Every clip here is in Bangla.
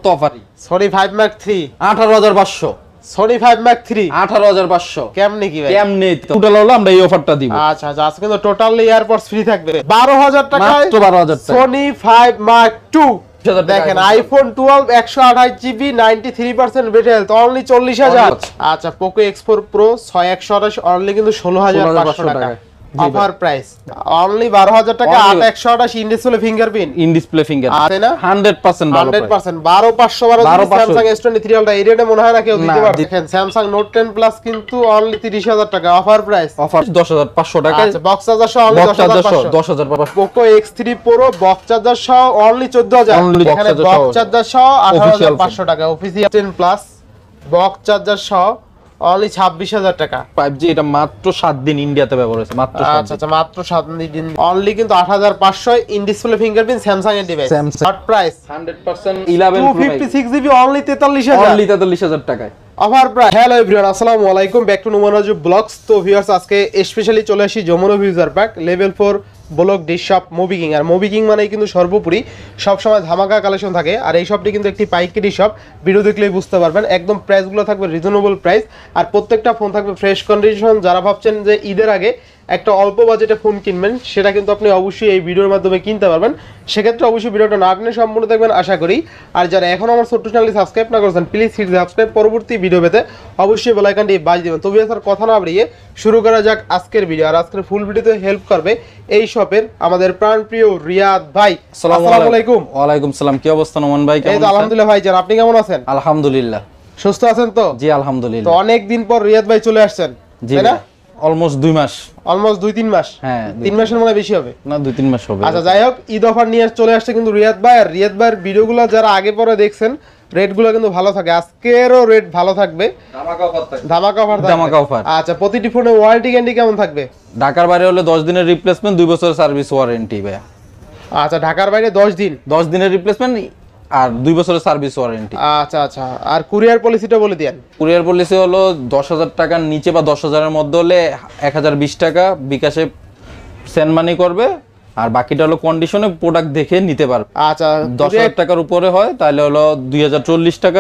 অফারই। Sony 5 Mark 3 18,500, Sony 5 Mark 3 18,500 কেমনে কি ভাই? কেমনে টোটাল হলো আমরা এই অফারটা দিব। আচ্ছা আচ্ছা, আজকে কিন্তু টোটালি এয়ারপডস ফ্রি থাকবে 12,000 টাকায়, মাত্র 12,000 টাকা। Sony 5 Mark 2 টাকা দেখেন, iPhone iPhone 12 128GB 93% battery health, only 40,000। আচ্ছা, পোকো X4 Pro 6128 অনলি কিন্তু 16,500 টাকা অফার প্রাইস, অনলি 12,000 টাকা 8128 in display fingerprint, in display finger আছে না 100% ভালো 100% 12,512 স্যামসাং S23 আলট্রা এই রেটে মনে হয় না কেউ দিতে পারবে। দেখেন স্যামসাং নোট 10 প্লাস কিন্তু অনলি 30,000 টাকা অফার প্রাইস, অফার 10,500 টাকা। আচ্ছা, বক্স চার্জার সহ only 10,500, 10,500 Poco X3 Pro box charger সহ অনলি 14,000, এখানে বক্স চার্জার সহ 18,500 টাকা, অফিসিয়াল 10 প্লাস বক্স চার্জার সহ অনলি 26,000 টাকা। 5G এটা মাত্র 7 দিন ইন্ডিয়াতে ব্যবহার হয়েছে, মাত্র 7 আচ্ছা আচ্ছা, মাত্র 7 দিন অনলি কিন্তু 8,500 ইন ডিসপ্লে ফিঙ্গারপ্রিন্ট স্যামসাং এর device, hot price 100% 11 256GB only 43,000, only 43,000 টাকায় অফার প্রাইস। হ্যালো এভরিওয়ান, আসসালামু আলাইকুম, back to Noman Raju blogs. তো ভিউয়ার্স, আজকে স্পেশালি চলে আসি Jamuna future park level 4 block dish shop movie king. আর মুভি কিং মানে কিন্তু সর্বোপরি সবসময় ধামাকা কালেকশন থাকে, আর এই শপটি কিন্তু একটি পাইকারি শপ, ভিডিও দেখলেই বুঝতে পারবেন। একদম প্রাইসগুলো থাকবে রিজনেবল প্রাইস, আর প্রত্যেকটা ফোন থাকবে ফ্রেশ কন্ডিশন। যারা ভাবছেন যে ঈদের আগে একটা অল্প বাজেটে ফোন কিনবেন, সেটা কিন্তু আপনি অবশ্যই এই ভিডিওর মাধ্যমে কিনতে পারবেন। সেক্ষেত্রে অবশ্যই ভিডিওটা না টেনে সম্পূর্ণ দেখবেন আশা করি। আর যারা এখন আমার ছোট্ট চ্যানেলটি সাবস্ক্রাইব না করেছেন, প্লিজ হিট সাবস্ক্রাইব, পরবর্তী ভিডিও পেতে অবশ্যই বেল আইকনটি বাজিয়ে দিবেন। তবে স্যার কথা না বাড়িয়ে শুরু করা যাক আজকের ভিডিও। আর আজকের ফুল ভিডিওতে হেল্প করবে এই শপের আমাদের প্রাণপ্রিয় রিয়াদ ভাই। আসসালামু আলাইকুম। ওয়ালাইকুম সালাম, কি অবস্থা নোমান ভাই? এই তো আলহামদুলিল্লাহ ভাই, আপনি কেমন আছেন? আলহামদুলিল্লাহ, সুস্থ আছেন তো? জি আলহামদুলিল্লাহ। তো অনেক দিন পর রিয়াদ ভাই চলে আসছেন, তাই না? অলমোস্ট 2 মাস, অলমোস্ট 2-3 মাস। হ্যাঁ 3 মাসের মনে বেশি হবে না, 2-3 মাস হবে। আচ্ছা, যাই হোক, ঈদ অফার নিয়ে চলে আসছে কিন্তু রিয়াদ ভাই। আর রিয়াদ ভাইয়ের ভিডিওগুলো যারা আগে পরে দেখছেন, রেটগুলো কিন্তু ভালো থাকে, আজকেরও রেট ভালো থাকবে, ধামাকা অফার থাকবে, ধামাকা অফার। আচ্ছা, প্রতিটি ফোনে ওয়ারেন্টি গ্যারান্টি কেমন থাকবে? ঢাকার বাইরে হলে 10 দিনের রিপ্লেসমেন্ট, 2 বছরের সার্ভিস ওয়ারেন্টি ভাই। আচ্ছা, ঢাকার বাইরে 10 দিনের রিপ্লেসমেন্ট আর 2 বছরের সার্ভিস ওয়ারেন্টি। আচ্ছা আচ্ছা, আর কুরিয়ার পলিসিটা বলে দেন। কুরিয়ার পলিসি হলো 10,000 টাকার নিচে বা 10,000 এর মধ্যে হলে 1,020 টাকা বিকাশে সেন্ড মানি করবে, আর বাকিটা হলো কন্ডিশনে প্রোডাক্ট দেখে নিতে পারবে। আচ্ছা, 10,000 টাকার উপরে হয় তাহলে হলো 2,040 টাকা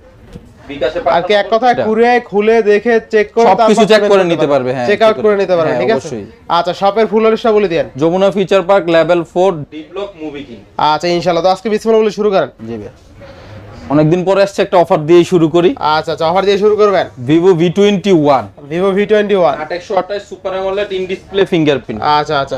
বিকাশে। আর কি এক কথা, কুরিয়ার খুলে দেখে চেক করে সবকিছু চেক করে নিতে পারবে, হ্যাঁ চেক আউট করে নিতে পারবে, ঠিক আছে? আচ্ছা, শপের ফুল অ্যাড্রেসটা বলে দেন। Jamuna future park level 4 D block movie king. আচ্ছা, ইনশাআল্লাহ। তো আজকে বিসমিল্লাহ বলে শুরু করেন। জি ভাই, অনেকদিন পরে আসছে, একটা অফার দিয়ে শুরু করি। আচ্ছা আচ্ছা, অফার দিয়ে শুরু করবেন। Vivo V21, Vivo V21 128 super AMOLED in display fingerprint. আচ্ছা আচ্ছা,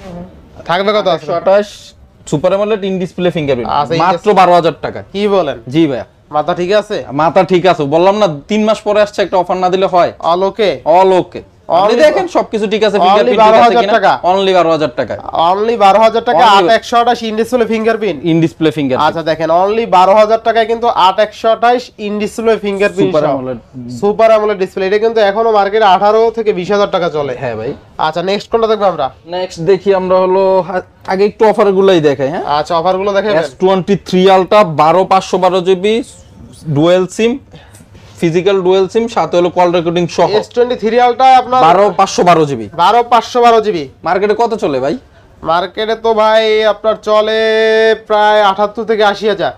থাকবে কত? 128 super AMOLED in display fingerprint, আচ্ছা, মাত্র 12,000 টাকা। কি বলেন? জি ভাই, মাথা ঠিক আছে? মাথা ঠিক আছে, বললাম না 3 মাস পরে আসছে, একটা অফার না দিলে হয়? অলোকে অল ওকে, আপনি দেখেন সবকিছু ঠিক আছে, ফিঙ্গারপ্রিন্ট ঠিক আছে কিনা। অনলি 12,000 টাকা, অনলি 12,000 টাকা 8128 in display fingerprint, in display fingerprint. আচ্ছা, দেখেন অনলি 12,000 টাকায় কিন্তু 8128 in display fingerprint super AMOLED, super AMOLED display. এটা কিন্তু এখনো মার্কেটে 18 থেকে 20,000 টাকা চলে। হ্যাঁ ভাই। আচ্ছা, নেক্সট কোনটা দেখব আমরা? নেক্সট দেখি আমরা হলো আগে একটু অফারগুলোই দেখাই। হ্যাঁ আচ্ছা, অফারগুলো দেখাবেন। S23 ultra 12/512 GB dual SIM, physical dual SIM, সাথে হলো কল রেকর্ডিং সহ। S23 আলট্রা আপনার 12/512 জিবি, 12/512 জিবি। মার্কেটে কত চলে ভাই? মার্কেটে তো ভাই আপনার চলে প্রায় 78 থেকে 80,000।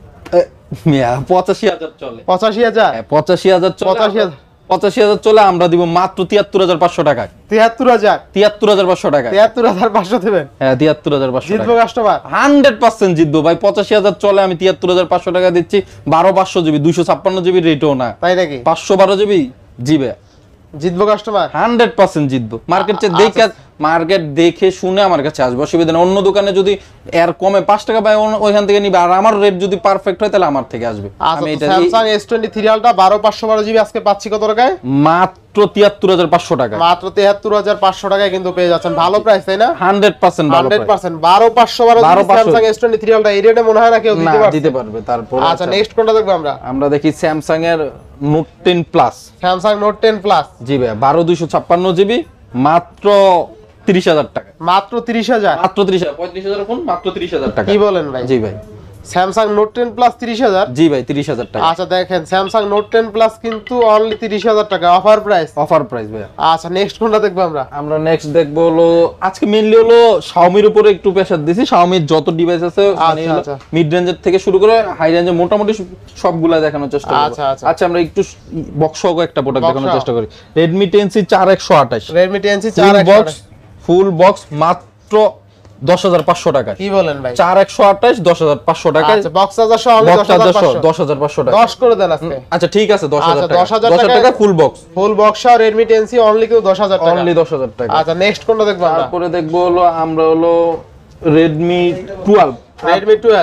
85,000 চলে। 85,000? 85,000 চলে। 85,000 চলে, আমরা দিব মাত্র 73,500 টাকায়। 73,000? 73,500 টাকায়। 73,500 দেবেন? হ্যাঁ 73,500 জিতবো কাস্টমার? 100% জিতবো ভাই। 85,000 চলে, আমি 73,500 টাকা দিচ্ছি। 12/500 জিবি, 256 জিবি রেটও না, তাই নাকি? 512 জিবি জিবে। জিতবো কাস্টমার? 100% জিতবো। মার্কেট দেখে শুনে আমার কাছে আসবে, অসুবিধা নেই। অন্য দোকানে যদি এর কমে 5 টাকা পায়, ওইখান থেকে নিবে, আর আমার রেট যদি পারফেক্ট হয় তাহলে আমার থেকে আসবে। আমি এটা Samsung S23 আলট্রা 12/512 জিবি আজকে পাচ্ছি কত টাকায়? মাত্র 73,500 টাকা। মাত্র 73,500 টাকায় কিন্তু পেয়ে যাচ্ছেন, ভালো প্রাইস, তাই না? 100% ভালো প্রাইস। 100% 12/512 Samsung S23 আলট্রা এই রেটে মনে হয় না কেউ দিতে পারবে। তারপর আচ্ছা, নেক্সট কোনটা দেখব আমরা? আমরা দেখি Samsung এর Note 10 Plus। Samsung Note 10 Plus জি ভাই, 12/256 জিবি, মাত্র 30,000 টাকা। মাত্র 30,000? মাত্র 30,000, 35,000 ফোন মাত্র 30,000 টাকা। কি বলেন ভাই? জি ভাই, স্যামসাং নোট 10 প্লাস 30,000। জি ভাই 30,000 টাকা। আচ্ছা দেখেন স্যামসাং নোট 10 প্লাস কিন্তু অনলি 30,000 টাকা অফার প্রাইস। অফার প্রাইস ভাই। আচ্ছা নেক্সট কোনটা দেখবো আমরা? আমরা নেক্সট দেখবো হলো আজকে মেইনলি হলো Xiaomi-র উপরে একটু প্রেসার দিছি। Xiaomi-র যত ডিভাইস আছে মানে মিড রেঞ্জের থেকে শুরু করে হাই রেঞ্জে মোটামুটি সবগুলা দেখানোর চেষ্টা করব। আচ্ছা আমরা একটু বক্স সহ একটা প্রোডাক্ট দেখানোর চেষ্টা করি। Redmi 10C 4128। Redmi 10C 4128 full box মাত্র 10,500 টাকা। কি বলেন ভাই? 4128 10,500 টাকা। আচ্ছা বক্স চার্জার সহ অনলি 10,500 টাকা। 10 করে দেন আজকে। আচ্ছা ঠিক আছে 10,000 টাকা। 10,000 টাকা ফুল বক্স। ফুল বক্স সহ Redmi 10C অনলি কিন্তু 10,000 টাকা। অনলি 10,000 টাকা। আচ্ছা নেক্সট কোনটা দেখবো আমরা? তারপরে দেখবো হলো আমরা হলো Redmi 12। Redmi 12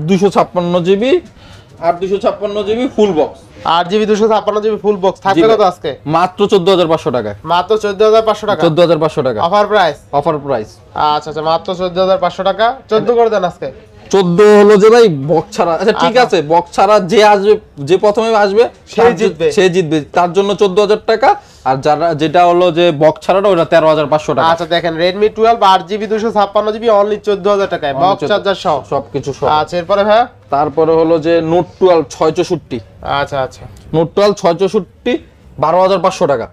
8 256 GB full box. 8GB 256GB full box থাকবে কত আজকে? মাত্র 14,500 টাকা। মাত্র 14,500 টাকা। 14,500 টাকা অফার প্রাইস। Offer price. আচ্ছা আচ্ছা মাত্র 14,500 টাকা। 14 করে দেন আজকে। 14 হলো যে ভাই বক্স ছাড়া। আচ্ছা ঠিক আছে বক্স ছাড়া যে আসবে যে প্রথমে আসবে সে জিতবে তার জন্য 14,000 টাকা। আর যারা যেটা হলো যে বক্স ছাড়াটা ওটা 13,500 টাকা। আচ্ছা দেখেন Redmi 12 8GB 256GB অনলি 14,000 টাকায় বক্স চার্জার সহ সবকিছু সহ। আচ্ছা এরপরে ভাই তারপরে হলো যে Note 12 664। আচ্ছা আচ্ছা Note 12 664 12,500 টাকা।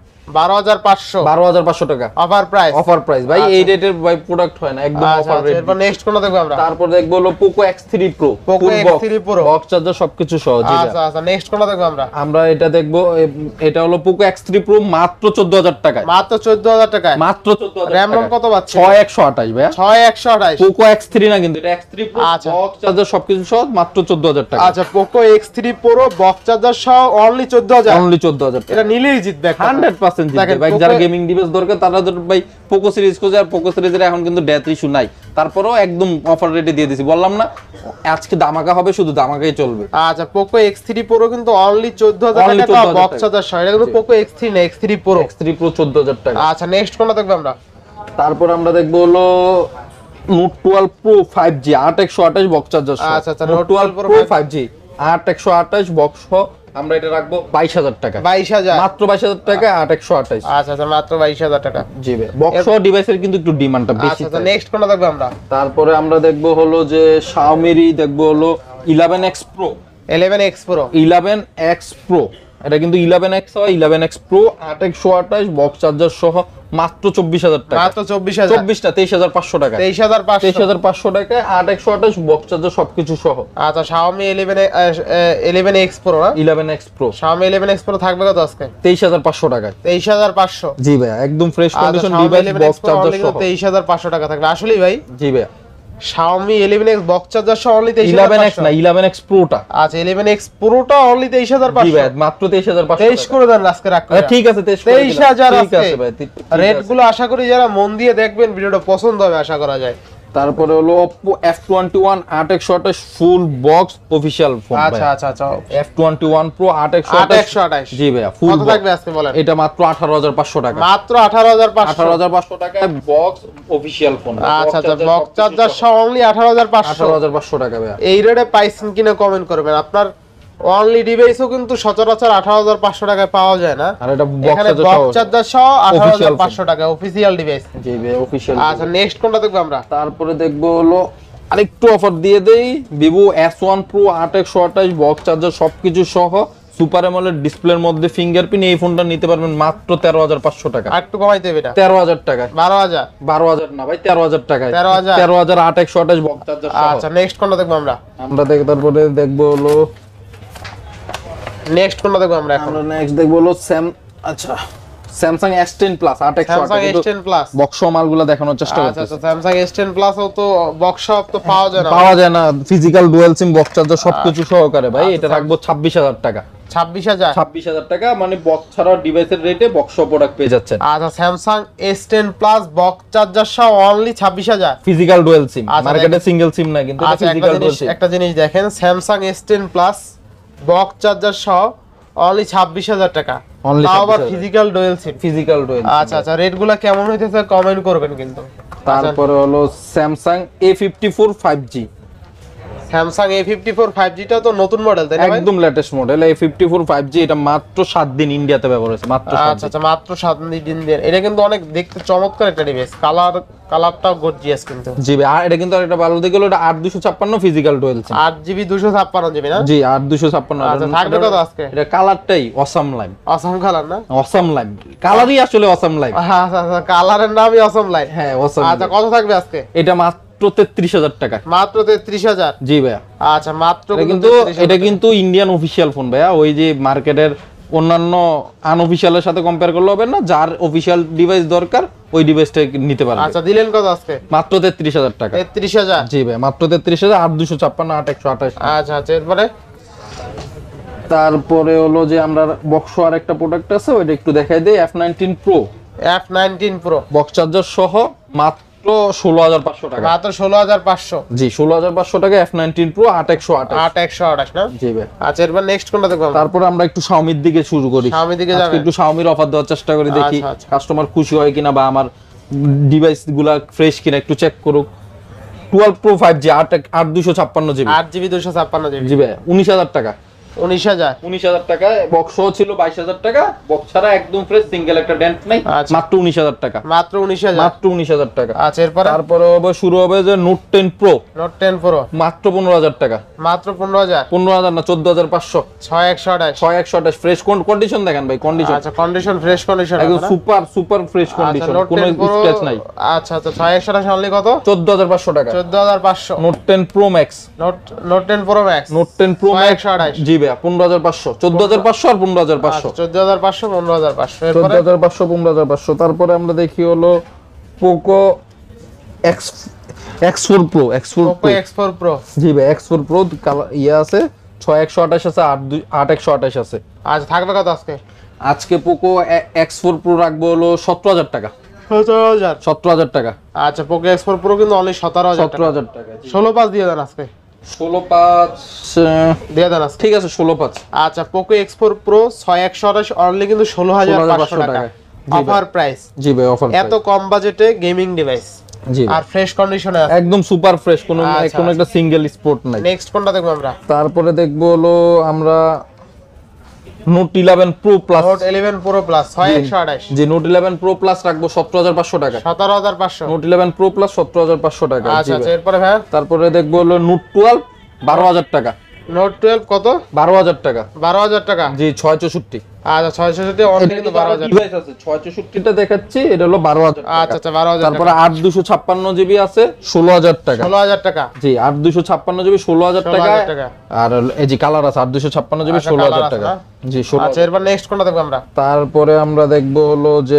12,500 টাকা অফার প্রাইস। অফার প্রাইস ভাই এই রেটের ভাই প্রোডাক্ট হয় না একদম অফার রেট। এরপর নেক্সট কোনটা দেখব আমরা? তারপর দেখবো হলো Poco X3 Pro Poco X3 Pro box charger সবকিছু সহ। জি আচ্ছা আচ্ছা নেক্সট কোনটা দেখব আমরা? আমরা এটা দেখবো এটা হলো Poco X3 Pro মাত্র 14,000 টাকায়। মাত্র 14,000 টাকায়। মাত্র 14,000 র‍্যাম রম কত পাচ্ছেন? 6128 ভাই। 6128 Poco X3 না কিন্তু এটা X3 Pro বক্স চার্জার সবকিছু সহ মাত্র 14,000 টাকা। আচ্ছা Poco X3 Pro box charger সহ অনলি 14,000। অনলি 14,000 টাকা। এটা নিলেই জিতবে 100% জিতবে ভাই। যারা গেমিং ডিভাইস দরকার তারা ভাই পোকো সিরিজ খোঁজে। আর পোকো সিরিজের এখন কিন্তু ডেথ ইস্যু নাই, তারপরেও একদম অফার রেটে দিয়ে দিছি। বললাম না আজকে দামাকা হবে, শুধু দামাকাই চলবে। আচ্ছা Poco X3 Pro কিন্তু অনলি 14,000 টাকা বক্স চার্জার সহ। এটা কিন্তু Poco X3 না X3 Pro। X3 Pro 14,000 টাকা। আচ্ছা নেক্সট কোনটা দেখব আমরা? তারপর আমরা দেখব হলো Note 12 Pro 5G 8128 box charger সহ। আচ্ছা আচ্ছা Note 12 Pro 5G 8128 বক্স সহ আমরা এটা রাখবো 22,000 টাকা। 22,000 মাত্র 22,000 টাকা 8128। আচ্ছা আচ্ছা মাত্র 22,000 টাকা। জি ভাই বক্স সহ ডিভাইসের কিন্তু একটু ডিমান্ডটা বেশি। আচ্ছা নেক্সট কোনটা দেখব আমরা? তারপরে আমরা দেখব হলো যে Xiaomi-র দেখব হলো 11X Pro। 11X Pro 11X Pro এটা কিন্তু 11X হয় 11X Pro 8128 বক্স চার্জার সহ মাত্র 24,000 টাকা। মাত্র 24,000 24 না 23,500 টাকা। 23,500 টাকায় 8128 বক্স চার্জার সবকিছু সহ। আচ্ছা Xiaomi 11X Pro না 11X Pro Xiaomi 11X Pro থাকবে কত আজকে? 23,500 টাকায়। 23,500 জি ভাই একদম fresh condition device box charger সহ 23,500 টাকা থাকবে আসলেই ভাই। জি ভাই Xiaomi 11X বক্স চার্জার সহ অনলি 11X না 11X Pro টা। আচ্ছা 11X Pro টা অনলি 23,500। জি ভাই মাত্র 23,500 23 করে দেন আজকে রাখ। ঠিক আছে 23,000 ঠিক আছে ভাই। রেট গুলো আশা করি যারা মন দিয়ে দেখবেন ভিডিওটা পছন্দ হবে আশা করা যায়। তারপরে হলো Oppo F21 8X28 full box official phone. আচ্ছা আচ্ছা আচ্ছা F21 Pro 8X28 জি ভাই ফুল কত থাকবে আজকে বলেন? এটা মাত্র 18,500 টাকা। মাত্র 18,500 টাকায় বক্স অফিশিয়াল ফোন। আচ্ছা আচ্ছা বক্স চার্জার সহ অনলি 18,500 টাকা ভাই। এই রেটে পাইছেন কিনা কমেন্ট করবেন। আপনার অনলি ডিভাইসও কিন্তু সচরাচর 18,500 টাকায় পাওয়া যায় না। আর এটা বক্স চার্জার সহ 18,500 টাকা অফিশিয়াল ডিভাইস। জি ভাই অফিশিয়াল। আচ্ছা নেক্সট কোনটা দেখব আমরা? তারপরে দেখবো হলো আরেকটু অফার দিয়ে দেই Vivo S1 Pro 8X28 box charger সবকিছু সহ সুপার অ্যামোলেড ডিসপ্লের মধ্যে ফিঙ্গারপ্রিন্ট। এই ফোনটা নিতে পারবেন মাত্র 13,500 টাকা। একটু কমাই দেবে এটা 13,000 টাকা। 12,000 না ভাই 13,000 টাকায়। 13,000 8X28 বক্স চার্জার সহ। আচ্ছা নেক্সট কোনটা দেখব আমরা? তারপরে দেখবো হলো নেক্সট কোনটা দেখব আমরা? এখন আমরা নেক্সট দেখবো হলো Samsung S10 Plus 8X Samsung S10 Plus box মালগুলো দেখানোর চেষ্টা করতেছি। আচ্ছা Samsung S10 Plus ও তো বক্স সব তো পাওয়া যায় না physical dual SIM box charger সবকিছু সহকারে ভাই। এটা রাখবো 26,000 টাকা। 26,000 টাকা মানে বক্স ছাড়া ডিভাইসের রেটে বক্স প্রোডাক্ট পেয়ে যাচ্ছেন। আচ্ছা Samsung S10 Plus box charger সহ অনলি 26,000 ফিজিক্যাল ডুয়াল সিম। মার্কেটে সিঙ্গেল সিম না কিন্তু এটা ফিজিক্যাল ডুয়াল সিম। একটা জিনিস দেখেন Samsung S10 Plus box charger সহ অনলি 26,000 টাকা। তাও আবার ফিজিক্যাল ডুয়াল সিম। আচ্ছা আচ্ছা রেটগুলো কেমন হইতেছে কমেন্ট করবেন কিন্তু। তারপরে হলো Samsung A54 5G Samsung A54 5G টা তো নতুন মডেল তাই না ভাই? একদম লেটেস্ট মডেল A54 5G, এটা মাত্র 7 দিন ইন্ডিয়াতে ব্যবহার হয়েছে, মাত্র 7 আচ্ছা আচ্ছা, মাত্র 7 দিন দিয়ে। এটা কিন্তু অনেক দেখতে চমৎকার একটা ডিভাইস, কালারটাও গর্জিয়াস কিন্তু। জি ভাই, আর এটা কিন্তু একটা ভালো দিক হলো এটা 8256 ফিজিক্যাল ডুয়াল সিম, 8GB 256GB না? জি 8256। আচ্ছা, থাকবে কত আজকে? এটা কালারটাই অসাম লাইম, অসম কালার না? অসাম লাইম কালারই আসলে অসাম লাইম। আচ্ছা আচ্ছা, কালারের নামই অসম লাইট। হ্যাঁ অসাম। আচ্ছা, কত থাকবে আজকে? এটা মাত্র 33000 টাকা। মাত্র 33000? জি ভাইয়া। আচ্ছা, মাত্র এটা কিন্তু ইন্ডিয়ান অফিশিয়াল ফোন ভাইয়া, ওই যে মার্কেটের অন্যান্য আনঅফিশিয়ালের সাথে কম্পেয়ার করলে হবে না, যার অফিশিয়াল ডিভাইস দরকার ওই ডিভাইসটা নিতে পারবে। আচ্ছা, দিলেন কত আজকে? মাত্র 33000 টাকা। 33000? জি ভাই, মাত্র 33000, 8256 8128। আচ্ছা আচ্ছা, এরপরে? তারপরে হলো যে আমরা বক্স আর একটা প্রোডাক্ট আছে, ওইটা একটু দেখাই দেই। F19 Pro, F19 Pro box charger সহ মাত্র 16500 টাকা। মাত্র 16500? জি 16500 টাকা F19 Pro 8128। 8128 না? জি ভাই। আচ্ছা, এরপর নেক্সট কোনটা দেখব? তারপরে আমরা একটু Xiaomi দিকে শুরু করি। Xiaomi দিকে আজকে যাবেন? একটু Xiaomi এর অফার দেওয়ার চেষ্টা করি, দেখি আচ্ছা, আচ্ছা। কাস্টমার খুশি হয় কিনা বা আমার ডিভাইস গুলা ফ্রেশ কিনা একটু চেক করুক। 12 Pro 5G 8256GB। 8GB 256GB? জি ভাই, 19000 টাকা। 19000 টাকা। বক্স ছিল 22000 টাকা, বক্স ছাড়া একদম ফ্রেশ, সিঙ্গেল একটা ডেন্ট নাই, আচ্ছা। মাত্র 19000 টাকা। মাত্র 19000? মাত্র 19000 টাকা। আচ্ছা, এরপর? তারপরে শুরু হবে যে Note 10 Pro, Note 10 Pro মাত্র 15000 টাকা। মাত্র 15000? 15000 না, 14500। 6128? 6128 ফ্রেশ কন্ডিশন দেখেন ভাই, কন্ডিশন আচ্ছা, কন্ডিশন ফ্রেশ কন্ডিশন একদম সুপার ফ্রেশ কন্ডিশন, Note কোনো 10 Pro স্ক্র্যাচ নাই। আচ্ছা আচ্ছা, 6128 অনলি কত? 14500 টাকা। 14500? Note 10 Pro Max, Note 10 Pro Max? Note 10 Pro Max 6128? জি ভাই, 15500, 14500 আর 15500। 14500 15500। এরপরে? 14500 15500। তারপরে আমরা দেখি হলো Poco X4 Pro, Poco X4 Pro? জি ভাই, X4 Pro ইয়ে আছে, 6128 আছে, 8128 আছে। আচ্ছা, থাকবে কত আজকে? আজকে Poco X4 Pro রাখবো হলো 17000 টাকা। 17000? 17000 টাকা। আচ্ছা, Poco X4 Pro কিন্তু অনলি 17000 টাকা। 17000 টাকা। 16/5 দিয়ে দেন আজকে। 16/5 দিয়ে দেন আজকে। ঠিক আছে, 16/5। আচ্ছা, Poco X4 Pro 6128 অনলি কিন্তু 16500 টাকা অফার প্রাইস। জি ভাই, অফার এত কম বাজেটে গেমিং ডিভাইস, জি আর ফ্রেশ কন্ডিশনে আছে, একদম সুপার ফ্রেশ, কোনো আচ্ছা, কোনো একটা সিঙ্গেল স্পট নাই। নেক্সট কোনটা দেখব আমরা? তারপরে দেখবো হলো আমরা Note 11 Pro Plus, Note 11 Pro Plus 6128? জি Note 11 Pro Plus রাখবো 17500 টাকা। 17500? Note 11 Pro Plus 17500 টাকা। জি আচ্ছা আচ্ছা, ভাই। এরপরে ভাই? তারপরে দেখবো হলো Note 12 12000 টাকা। Note 12 কত? 12000 টাকা। 12000 টাকা? জি 664। আচ্ছা, 660 অনলি কিন্তু 12000 ডিভাইস আছে, 664টা দেখাচ্ছি, এটা হলো 12000 টাকা। আচ্ছা আচ্ছা, 12000 তারপরে 8256GB আছে 16000 টাকা। 16000 টাকা? জি 8256GB 16000 টাকা। 16000 টাকা। আর এই যে কালার আছে 8256GB আচ্ছা, 16000 colour টাকা। আছে জি 16। আচ্ছা, এরপর নেক্সট কোনটা দেখব আমরা? তারপরে আমরা দেখবো হলো যে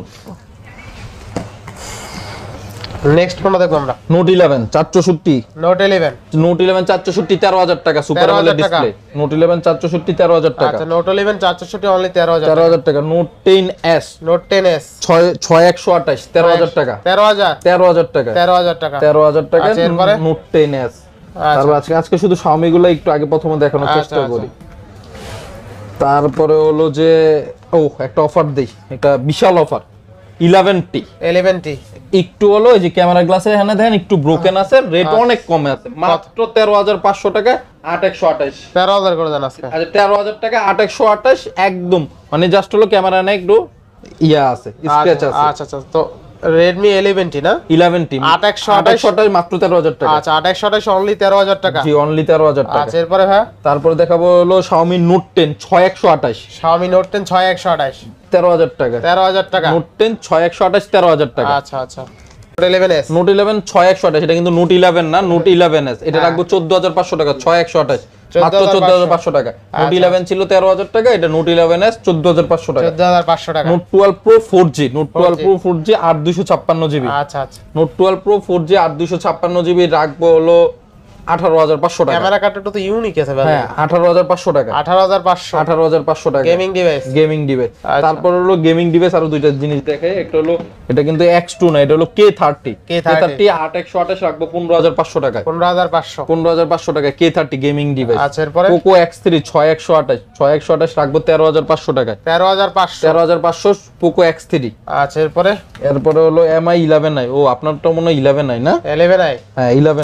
নেক্সট কোনটা দেখব আমরা? Note 11 464। Note 11? Note 11 464 13000 টাকা, সুপার 13,000 AMOLED টাকা। ডিসপ্লে। Note 11 464 13000 টাকা। আচ্ছা, Note 11 464 অনলি 13000 টাকা। 13000 টাকা। Note 10s Note 10s 6128 13000 টাকা। 13000? 13000 টাকা। 13000 টাকা? 13000 টাকা। আচ্ছা, এরপরে? Note 10s। তারপর আজকে শুধু Xiaomi গুলো একটু আগে প্রথমে দেখানোর আচ্ছা, চেষ্টা করি। তারপরে হলো যে একটা অফার দেই, একটা বিশাল অফার 11T। 11T একটু হলো এই যে ক্যামেরা গ্লাসে এখানে দেখেন একটু ব্রোকেন আছে, রেট অনেক কমে আছে, মাত্র 13500 টাকা 8128। 13000 করে দেন আজকে। আচ্ছা 13000 টাকা 8128 একদম, মানে জাস্ট হলো ক্যামেরা না একটু ইয়া আছে, স্ক্র্যাচ আছে। আচ্ছা আচ্ছা, তো Redmi 11T না? 11T 8128 মাত্র 13000 টাকা। আচ্ছা, 8128 অনলি 13000 টাকা? জি অনলি 13000 টাকা। আচ্ছা, এরপরে ভাই? তারপরে দেখাবো হলো Xiaomi Note 10 6128। Xiaomi Note 10 6128? 13000 টাকা। 13000 টাকা? Note 10 6128 13000 টাকা। আচ্ছা আচ্ছা, Note 11s? Note 11 6128, এটা কিন্তু Note 11 না, Note 11s। এটা রাখবো 14500 টাকা। 6128 মাত্র 14500 টাকা। Note 11 ছিল 13000 টাকা, এটা Note 11s 14500 টাকা। 14500 টাকা? Note 12 Pro 4G, Note 12 Pro 4G 8256GB। আচ্ছা আচ্ছা, Note 12 Pro 4G 8256GB রাখবো হলো 18500 টাকা। ক্যামেরা কার্ডটা তো ইউনিক আছে ভাই। হ্যাঁ 18500 টাকা। 18500? 18500 টাকা গেমিং ডিভাইস? Gaming device. আচ্ছা। তারপর হলো গেমিং ডিভাইস আরো দুইটা জিনিস দেখে, একটা হলো এটা কিন্তু X2 না, এটা হলো K30। K30 8128 রাখবো 15500 টাকা। 15500? 15500 টাকা K30 গেমিং ডিভাইস। আচ্ছা, এরপরে? Poco X3 6128 রাখবো 13500 টাকা। 13500? 13500 Poco X3। আচ্ছা, এরপরে? এরপরে হলো MI 11i। ও আপনারটা মনে হয় 11i না? 11i? হ্যাঁ 11i।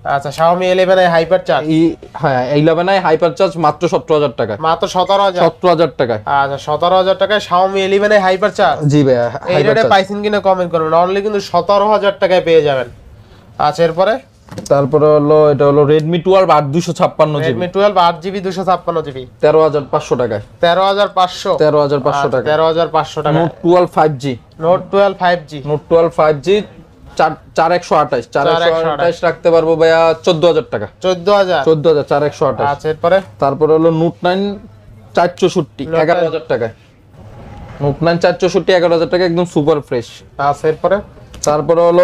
আচ্ছা Xiaomi 11i হাইপার চার্জ, হ্যাঁ 11i হাইপার চার্জ মাত্র 17000 টাকা, মাত্র 17000, 17000 টাকায়। আচ্ছা 17000 টাকায় Xiaomi 11i হাইপার চার্জ। জি ভাইয়া, এই রেটে পাইছেন কিনা কমেন্ট করুন, অনলি কিন্তু 17000 টাকায় পেয়ে যাবেন। আচ্ছা এরপরে তারপরে হলো এটা হলো Redmi 12 8256 GB, Redmi 12 8GB 256 GB 13500 টাকায়, 13500, 13500 টাকা, 13500 টাকা। Note 12 5G, Note 12 5G, Note 12 5G 4128 রাখতে পারবো ভাইয়া 14000 টাকা, 14000, 14000 আচ্ছা এরপরে তারপরে হলো Note 9 464 11000 টাকায়, Note 9 464 11000 টাকা, একদম সুপার ফ্রেশ। আচ্ছা এরপরে তারপরে হলো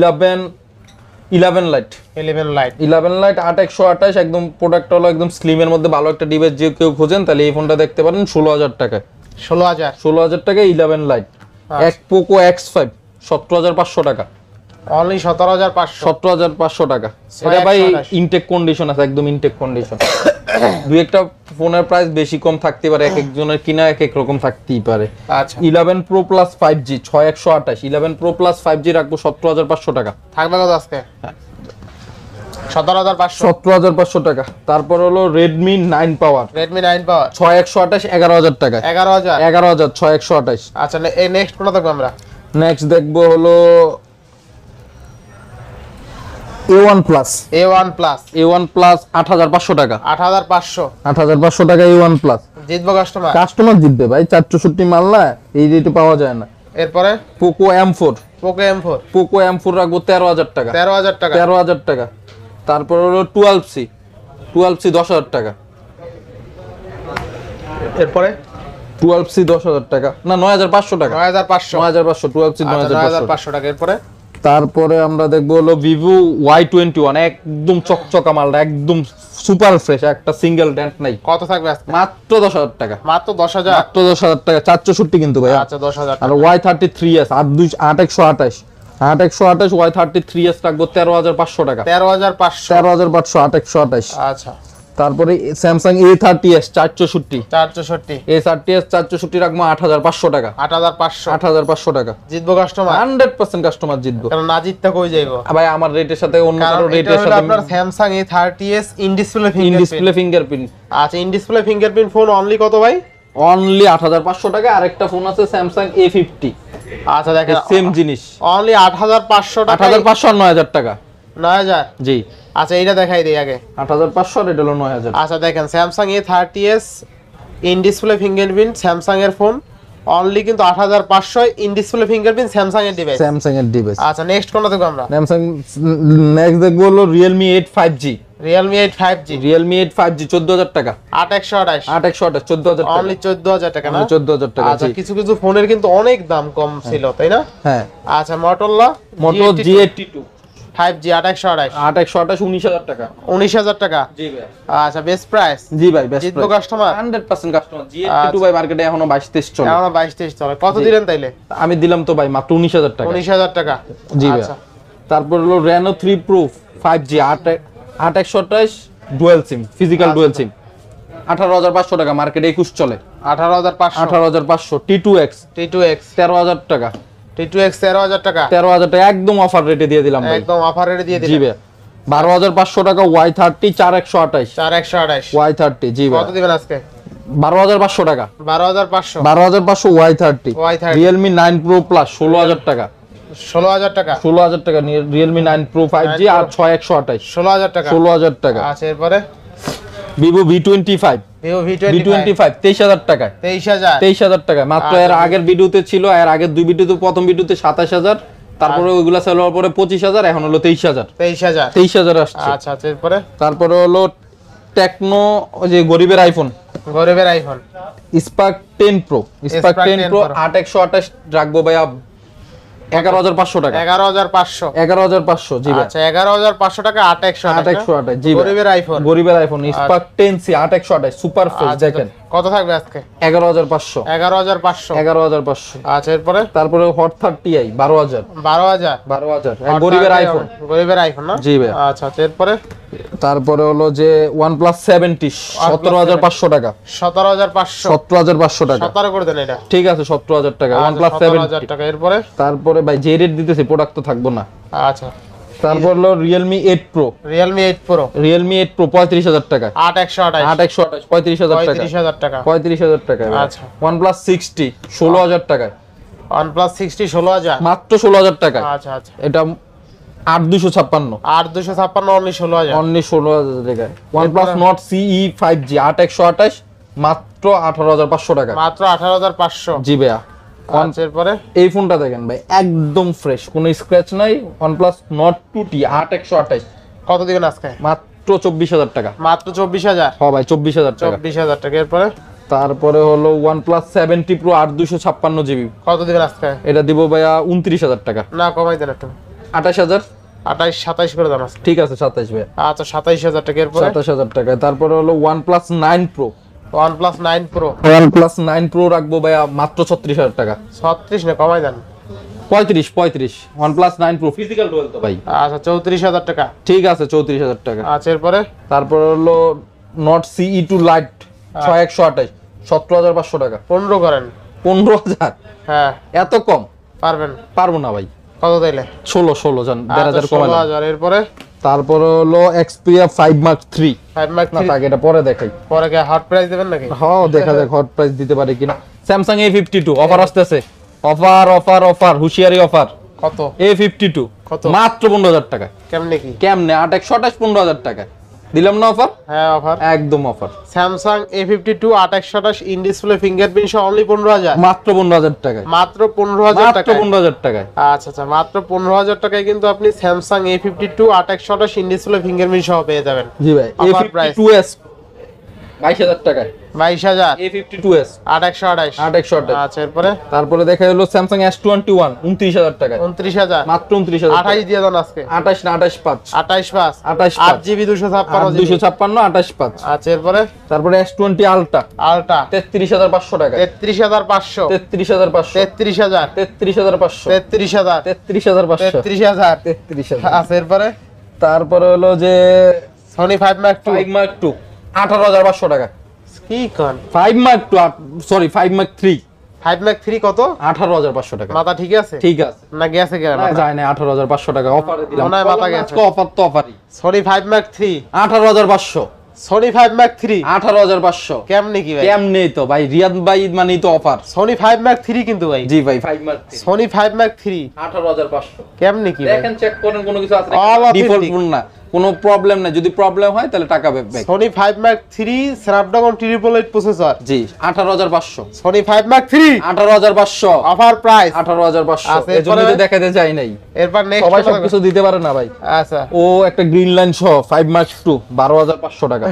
11 লাইট, 11 লাইট 8128, একদম প্রোডাক্ট হলো একদম স্লিম এর মধ্যে ভালো একটা ডিভাইস, যে কেউ খোঁজেন তাহলে এই ফোনটা দেখতে পারেন 16000 টাকায়, 16000 টাকায় 11 লাইট। এক Poco X5 17500 টাকা, অনলি 17500, 17500 টাকা। এটা ভাই ইনটেক কন্ডিশন আছে, একদম ইনটেক কন্ডিশন। দুই একটা ফোনের প্রাইস বেশি কম থাকতে পারে, এক একজনের কিনা এক এক রকম থাকতেই পারে। আচ্ছা 11 Pro Plus 5G 6128, 11 Pro Plus 5G রাখবো 17500 টাকা, থাকবে কত আজকে? 17500, 17500 টাকা। তারপর হলো Redmi 9 Power, Redmi 9 Power 6128 11000 টাকা, 11000, 11000 6128। আচ্ছা এই নেক্সট কোনটা দেখব আমরা? নেক্সট দেখবো হলো A1 Plus, A1 Plus 8500 টাকা, 8500, 8500 টাকা A1 Plus। জিতবো কাস্টমার? কাস্টমার জিতবে ভাই, 464 মাল না, এই রেটে পাওয়া যায় না। এরপরে Poco M4, Poco M4 রাখবো 13000 টাকা, 13000 টাকা, 13000 টাকা। তারপর হলো 12C 10000 টাকা, এরপরে 12C 10000 টাকা, না 9500 টাকা, 9500, 12C 9500 টাকা। এরপরে তারপরে আমরা দেখবো হলো Vivo Y21, একদম চকচকা মালটা, একদম সুপার ফ্রেশ, একটা সিঙ্গেল ডেন্ট নাই। কত থাকবে আজকে? মাত্র 10000 টাকা, মাত্র 10000, মাত্র 10000 টাকা, 464 কিন্তু ভাই। আচ্ছা 10000 আর Y33s 8128, Y33s রাখবো 13500 টাকা, 13500, 13500 8128। আচ্ছা তারপরে Samsung A30s 464, 464, A30s 464 রাখবো 8500 টাকা, 8500, 8500 টাকা। জিতবো কাস্টমার? 100% কাস্টমার জিতবো, কারণ না জিততে কই যাইবো ভাই আমার রেটের সাথে অন্য কারো রেটের সাথে। সাথে আপনার Samsung A30s in display display fingerprint, আচ্ছা in display fingerprint phone only কত ভাই? অনলি 8500 টাকা। আরেকটা ফোন আছে Samsung A50, আচ্ছা দেখেন সেম জিনিস, অনলি 8500 টাকা, 8500 আর 9000 টাকা। 9000, জি আচ্ছা এইটা দেখাই দেই আগে। 8500 আর এটা হলো 9000। আচ্ছা দেখেন Samsung A30s in display fingerprint Samsung এর ফোন, অনলি কিন্তু 8500 ইন ডিসপ্লে ফিঙ্গারপ্রিন্ট স্যামসাং এর ডিভাইস, Samsung এর ডিভাইস। আচ্ছা নেক্সট কোনটা দেখব আমরা? Samsung নেক্সট দেখবো হলো Realme 8 5G, Realme 8 5G, Realme 8 5G 14000 টাকা, 8128, 8128 14000 টাকা, অনলি 14000 টাকা না? 14000 টাকা। আচ্ছা কিছু কিছু ফোনের কিন্তু অনেক দাম কম ছিল তাই না? হ্যাঁ আচ্ছা Motorola Moto G82 5G 8128, 8128 19000 টাকা, 19000 টাকা। জি ভাই। আচ্ছা বেস্ট প্রাইস, জি ভাই বেস্ট জিতবো কাস্টমার? 100% কাস্টমার। G82 ভাই মার্কেটে এখনো 22-23 চলে, এখনো 22-23 চলে। কত দিলেন তাইলে? আমি দিলাম তো ভাই মাত্র 19000 টাকা, 19000 টাকা। জি ভাই। আচ্ছা তারপর হলো Reno 3 Pro 5G 8128 dual SIM, physical dual SIM, 18500 টাকা, মার্কেটে 21 চলে, 18500, 18500। T2X T2X 13000 টাকা, T2X 13000 টাকা, 13000 টাকা, একদম অফার রেটে দিয়ে দিলাম ভাই, একদম অফার রেটে দিয়ে জি দিলেন। ভাই। 12500 টাকা Y30 4128, 4128, Y30, জি ভাই। কত দিবেন আজকে? 12500 টাকা, 12500, 12500 Y30। Y30 Realme 9 Pro Plus 16000 টাকা, 16000 টাকা, 16000 টাকা। Realme 9 Pro 5G আর 6128, 16000 টাকা। 16000 টাকা। আচ্ছা এরপরে Vivo V25, Vivo V25 23000 টাকায়, 23000, 23000 টাকা মাত্র। এর আগের ভিডিওতে ছিল, এর আগের দুই ভিডিওতে, প্রথম ভিডিওতে 27000, তারপরে ওইগুলা সেল হওয়ার পরে 25000, এখন হলো 23000, 23000 আসছে। আচ্ছা আচ্ছা এরপরে তারপরে হলো টেকনো, ওই যে গরিবের আইফোন, গরিবের iPhone Spark 10 Pro, Spark 10 Pro 8128 রাখবো ভাইয়া 11500 টাকা, 11500, 11500, জি ভাই। আচ্ছা 11500 টাকা, 8128, জি ভাই। গরিবের আইফোন, গরিবের iPhone Spark 10C 8128 super fresh, দেখেন কত থাকবে আজকে? 11500, 11500, 11500। আচ্ছা এরপরে তারপরে Hot 30i 12000, 12000, গরিবের আইফোন, গরিবের আইফোন না? জি ভাই। আচ্ছা এরপরে তারপরে হলো যে OnePlus 70 17500 টাকা, 17500, 17500 টাকা, 17 করে দেন এটা, ঠিক আছে 17000 টাকা OnePlus 17000 70। টাকা। এরপরে তারপরে ভাই যে রেট দিতেছি প্রোডাক্ট তো থাকবো না। আচ্ছা তারপর হলো Realme 8 Pro, Realme 8 Pro, Realme 8 Pro 35000 টাকা, 8128, 8128 35000 টাকা, 35000 টাকা, 35000 টাকা। আচ্ছা। OnePlus 60 16000 টাকা, OnePlus 60 16000, মাত্র 16000 টাকা। আচ্ছা আচ্ছা। এটা 8256, 8256 অনলি 16000, অনলি 16000 টাকা। OnePlus Nord CE 5G 8128, মাত্র 18500 টাকা, মাত্র 18500। জি ভাইয়া। আচ্ছা, এরপরে এই ফোনটা দেখেন ভাই, একদম ফ্রেশ, কোনো স্ক্র্যাচ নাই। OnePlus Nord 2T 8128, কত দিবেন আজকে? মাত্র 24000 টাকা। মাত্র 24000, হ্যাঁ ভাই 24000 টাকা। 24000 টাকা। এরপরে তারপরে হলো OnePlus 70 Pro 8256 জিবি, কত দিবেন আজকে? এটা দিব ভাইয়া 29000 টাকা। না, কমাই দেন একটু, 28000, 28 27 করে দেন আজকে। ঠিক আছে 27 ভাইয়া। আচ্ছা, 27000 টাকা। এরপরে 27000 টাকা। তারপরে হলো OnePlus 9 Pro, OnePlus 9 Pro, OnePlus 9 Pro রাখবো ভাইয়া মাত্র 36000 টাকা। 36 না, কমাই দেন, 35 OnePlus 9 Pro ফিজিক্যাল ডুয়াল তো ভাই। আচ্ছা, 34000 টাকা। ঠিক আছে 34000 টাকা। আচ্ছা, এরপরে তারপর হলো Note CE2 Lite 6128, 17500 টাকা। 15 করেন। 15000, হ্যাঁ, এত কম পারবেন? পারবো না ভাই। কত দিলে? 16 জান, 15000 কমাই। 16000। এরপরে তারপর হলো Xperia 5 Mark 3, 5 Mark না 3, থাক, এটা পরে দেখাই। পরে কি হট প্রাইস দিবেন নাকি? হ্যাঁ দেখা যাক হট প্রাইস দিতে পারে কিনা। Samsung A52 অফার আসতেছে, অফার হুশিয়ারি অফার। কত? A52 কত? মাত্র 15000 টাকা। কেমনে কি? কেমনে 8128 15000 টাকা দিলাম না অফার? হ্যাঁ, অফার, একদম offer. Samsung A52 8128 in display fingerprint সহ অনলি 15000, মাত্র 15000 টাকায়, মাত্র 15000 মাত্র টাকা। 15000 টাকায়। আচ্ছা আচ্ছা, মাত্র 15000 টাকায় কিন্তু আপনি Samsung A52 8128 in display fingerprint সহ পেয়ে যাবেন। জি ভাই। Offer price। A52s 22000 টাকায়, 22000, A52s 8128। 8128। আচ্ছা, এরপরে তারপরে দেখা হলো Samsung S21 29000 টাকায়, 29000, মাত্র 29000 টাকা। 28 দিয়ে দেন আজকে। 28 না 285, 28 28 8GB 256 GB। 256 285। আচ্ছা, এরপরে তারপরে S20 Ultra আলটা 33500 টাকা, 33500, 33500, 33000, 33500, 33000, 33500, 33000। 33000। আচ্ছা, এরপরে তারপরে হলো যে Sony 5 Mark 2, 5 Mark 2 18500 টাকা। কি কোন? 5 Mark 2 সরি 5 Mark 3 5 Mark 3 কত? 18500 টাকা। মাথা ঠিক আছে? ঠিক আছে, না গেছে কেন? না যায় না, 18500 টাকা অফারে দিলাম। মনে হয় মাথা গেছে। অফার তো অফারই। Sony 5 Mark 3, 18500, Sony 5 Mark 3 18500। কেমনে কি ভাই? কেমনে তো ভাই, রিয়াদ ভাই মানেই তো অফার। Sony 5 Mark 3 কিন্তু ভাই। জি ভাই 5 Mark 3 Sony 5 Mark 3 18500। কেমনে কি ভাই? দেখেন চেক করেন কোনো কিছু আছে All নাকি, ডিফল্ট authentic। ফোন না, কোনো প্রবলেম নাই। যদি প্রবলেম হয় তাহলে টাকা back. Sony 5 Mark 3 Snapdragon 888 processor, জি 18500। Sony 5 Mark 3 18500 offer price. 18500। আচ্ছা, এজন্য এরপরে? তো দেখাতে চাই নাই, এরপর নেক্সট সবাই সবকিছু দিতে পারে না ভাই। আচ্ছা, ও একটা গ্রিন লাইন সহ 5 Mark 2 12500 টাকা,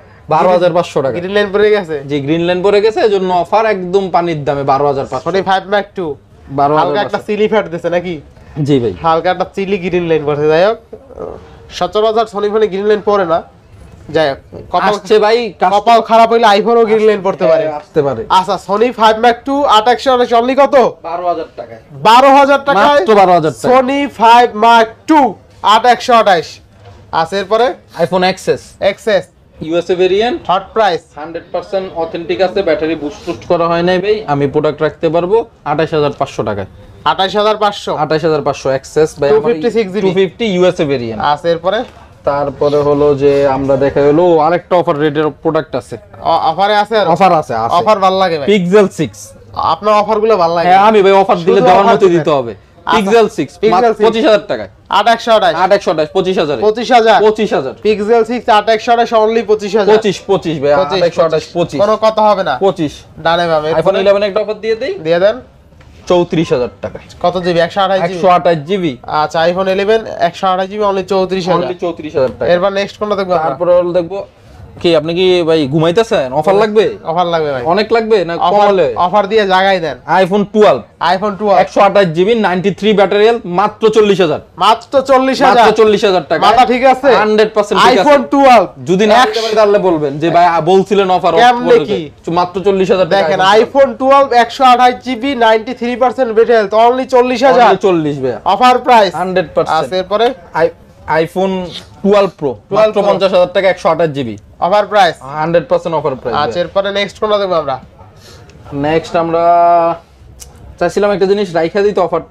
12500 টাকা। গ্রিন লাইন পড়ে গেছে। জি গ্রিন লাইন পড়ে গেছে, এজন্য অফার একদম পানির দামে 12500। Sony 5 Mark 2 হালকা একটা 12500। সিলি ফ্যাট দিছে নাকি? জি ভাই। হালকা একটা চিলি গ্রিন লাইন পড়ছে। যাই হোক, সচরাচর Sony ফোনে গ্রিন লাইন পড়ে না। যাই হোক, আসছে ভাই, কপাল খারাপ হইলে আইফোনও গ্রিন লাইন পড়তে পারে। আসতে পারে। আচ্ছা, Sony 5 Mark 2 8128 অনলি কত? 12000 টাকায়, 12000 টাকায় মাত্র 12000 টাকা। Sony 5 Mark 2 8128। আচ্ছা, এরপরে iPhone XS XS USA variant, hot price 100% authentic আছে, ব্যাটারি বুস্ট করা হয় নাই ভাই। আমি প্রোডাক্ট রাখতে পারবো 28500 টাকায়, 28500। 28500 এক্সেস ভাই। 256 GB 250 ইউএসএ ভেরিয়েন্ট। আচ্ছা, এরপরে তারপরে হলো যে আমরা দেখা হলো আরেকটা অফার রেটের প্রোডাক্ট আছে, অফারে আছে। আর অফার আছে। অফার ভালো লাগে ভাই, পিক্সেল 6। আপনার অফারগুলো ভালো লাগে। হ্যাঁ আমি ভাই অফার দিলে শুধু দেওয়ার offer মতো দিবেন। দিতে হবে। আচ্ছা, পিক্সেল 6 Pixel 6 25000 টাকায়, 8128 8128 25000 25000 25000 পিক্সেল 6 8128 অনলি 25000। 25 ভাই, 8128 25 কোনো কথা হবে না। 25। ডানে ভাবে আইফোন 11 একটা অফার দিয়ে দেই, দিয়ে দেন। 34000 টাকা, কত জিবি? 128 জিবি। 128 জিবি। আচ্ছা, আইফোন 11 128 জিবি অনলি 34000। অনলি 34000 টাকা। এরপর নেক্সট কোনটা দেখব? তারপরে হলো দেখবো কি, আপনি কি ভাই ঘুমাইতেছেন? অফার লাগবে? অফার লাগবে ভাই, অনেক লাগবে না কম অফার হলে? অফার দিয়ে জাগাই দেন। IPhone 12 iPhone 12 128 GB 93 battery health, মাত্র 40000। মাত্র 40000। মাত্র 40000 টাকা। মাথা ঠিক আছে? 100% ঠিক আছে। আইফোন 12 যদি না দিতে পারি তাহলে বলবেন যে ভাই বলছিলেন অফার। কেমনে কি? মাত্র 40000 টাকা। দেখেন, iPhone 12 128 GB 93% battery health only 40000। 40 ভাই, অফার প্রাইস 100%। আছে। এরপরে আইফোন 12 প্রো মাত্র 50000 টাকা 128 GB, offer price 100% offer price. আচ্ছা, এরপরে নেক্সট কোনটা দেখব আমরা? নেক্সট আমরা চাইছিলাম একটা জিনিস রাইখা দিতে অফারটা,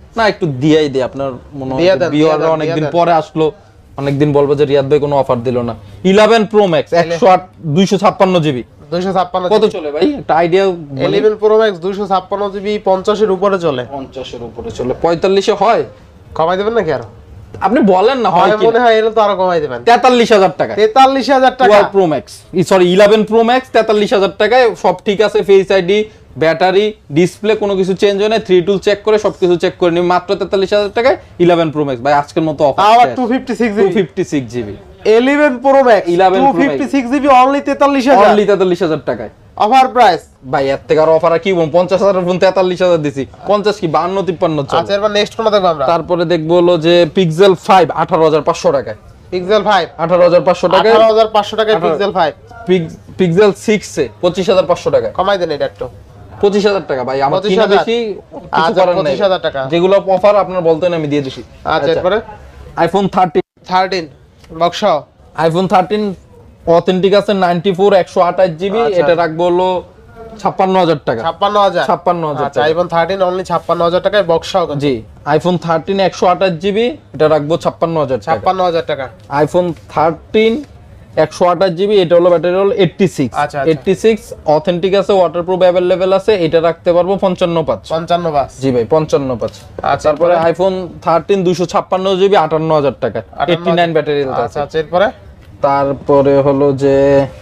না একটু দিয়াই দে, আপনার মনে হয় ভিউয়াররা অনেকদিন পরে আসলো, অনেকদিন বলবো যে রিয়াদ ভাই কোনো অফার দিল না। 11 Pro Max 108 256 জিবি 256 কত চলে ভাই একটা আইডিয়া? 11 Pro Max 256 জিবি 50 এর উপরে চলে, 50 এর উপরে চলে, 45 এ হয়? কমাই দেবেন নাকি আরো? আপনি বলেন না, হয় কি মনে হয় এর তো আরো কমাই দেবেন। 43000 টাকা, 43000 টাকা 12 Pro Max, sorry 11 Pro Max 43000 টাকায় সব ঠিক আছে, ফেস আইডি, ব্যাটারি, ডিসপ্লে কোনো কিছু চেঞ্জ হয় না, 3 টুল চেক করে সবকিছু চেক করে নি, মাত্র 43000 টাকায় 11 Pro Max ভাই আজকের মতো অফার। আবার 256 GB 11 Pro Max 256 GB only 43000, only 43000 টাকায় অফার প্রাইস ভাই। এর থেকে আর অফার কি বলবো, 50000 এর ফোন 43000 দিছি, 50 কি 52 53 চলে। আচ্ছা এবার নেক্সট কোনটা দেখব আমরা? তারপরে দেখবো হলো যে Pixel 5 18500 টাকায়, Pixel 5 18500 টাকায়, 18500 টাকায় Pixel 5, Pixel 6 এ 25500 টাকা, কমাই দেন এটা একটু। 25000 টাকা ভাই, আমার কিনা বেশি কিছু করার নাই, 25000 টাকা যেগুলো অফার আপনার বলতেন আমি দিয়ে দিছি। আচ্ছা এরপরে iPhone 13 বক্স, iPhone 13 অথেন্টিক আছে 94 128 জিবি, এটা রাখবো হলো 56000 টাকা, 56000। আচ্ছা iPhone 13 অনলি 56000 টাকায় বক্স সহ। জি iPhone 13 128 জিবি, এটা রাখবো 56000 টাকা, 56000 টাকা। iPhone 13 128 জিবি, এটা হলো ব্যাটারি হলো 86, 86 অথেন্টিক আছে, ওয়াটারপ্রুফ अवेलेबल আছে, এটা রাখতে পারবো 55.5 জি ভাই 55.5। আচ্ছা তারপরে iPhone 13 256 জিবি 58000 টাকা, 89 ব্যাটারি হেলথ আছে। আচ্ছা এরপরে তারপরে হলো যে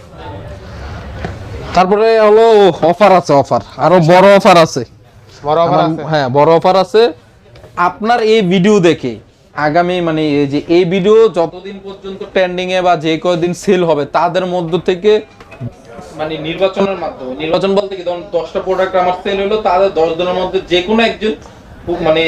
অফার আছে, অফার আরো বড় অফার আছে, হ্যাঁ বড় অফার আছে। আপনার এই ভিডিও দেখে আগামী মানে এই ভিডিও যতদিন পর্যন্ত ট্রেন্ডিং এ বা যে কয়দিন সেল হবে তাদের মধ্য থেকে মানে নির্বাচন বলতে কি, ধরুন 10টা প্রোডাক্ট আমার সেল হলো, তাদের 10 জনের মধ্যে যে কোনো একজন মানে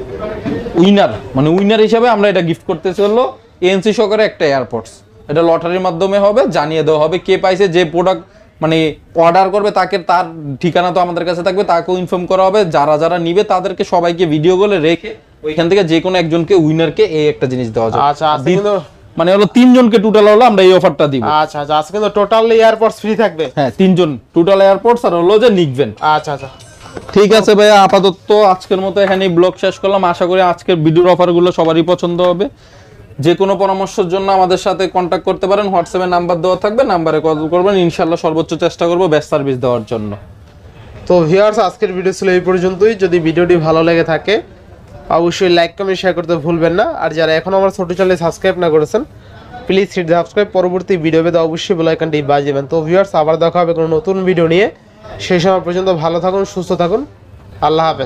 উইনার হিসেবে আমরা এটা গিফট করতেছি হলো ANC সহকারে একটা এয়ারপডস। এটা লটারির মাধ্যমে হবে, জানিয়ে দেওয়া হবে কে পাইছে, যে প্রোডাক্ট মানে অর্ডার করবে তাকে, তার ঠিকানা তো আমাদের কাছে থাকবে, তাকেও ইনফর্ম করা হবে, যারা নিবে তাদেরকে সবাইকে ভিডিও কলে রেখে ওইখান থেকে যে কোনো একজনকে উইনারকে এই একটা জিনিস দেওয়া যাবে। আচ্ছা কিন্তু মানে হলো 3 জনকে টোটাল হলো আমরা এই অফারটা দিব। আচ্ছা আজকে কিন্তু টোটালি এয়ারপডস ফ্রি থাকবে। হ্যাঁ 3 জন টোটাল এয়ারপডস আর হলো যে নিকবেন। আচ্ছা ঠিক আছে ভাইয়া, আপাতত আজকের মতো এখানেই ব্লগ শেষ করলাম। আশা করি আজকের ভিডিওর অফারগুলো সবারই পছন্দ হবে। যে কোনো পরামর্শের জন্য আমাদের সাথে কন্ট্যাক্ট করতে পারেন, হোয়াটসঅ্যাপে নাম্বার দেওয়া থাকবে, নাম্বারে কল করবেন, ইনশাআল্লাহ সর্বোচ্চ চেষ্টা করব বেস্ট সার্ভিস দেওয়ার জন্য। তো ভিউয়ার্স আজকের ভিডিও ছিল এই পর্যন্তই। যদি ভিডিওটি ভালো লেগে থাকে অবশ্যই লাইক কমেন্ট শেয়ার করতে ভুলবেন না। আর যারা এখন আমার ছোট চ্যানেলে সাবস্ক্রাইব না করেছেন প্লিজ হিট সাবস্ক্রাইব, পরবর্তী ভিডিও পেতে অবশ্যই বেল আইকনটি বাজিয়ে দেবেন। তো ভিউয়ার্স আবার দেখা হবে কোনো নতুন ভিডিও নিয়ে, সেই সময় পর্যন্ত ভালো থাকুন, সুস্থ থাকুন, আল্লাহ হাফেজ।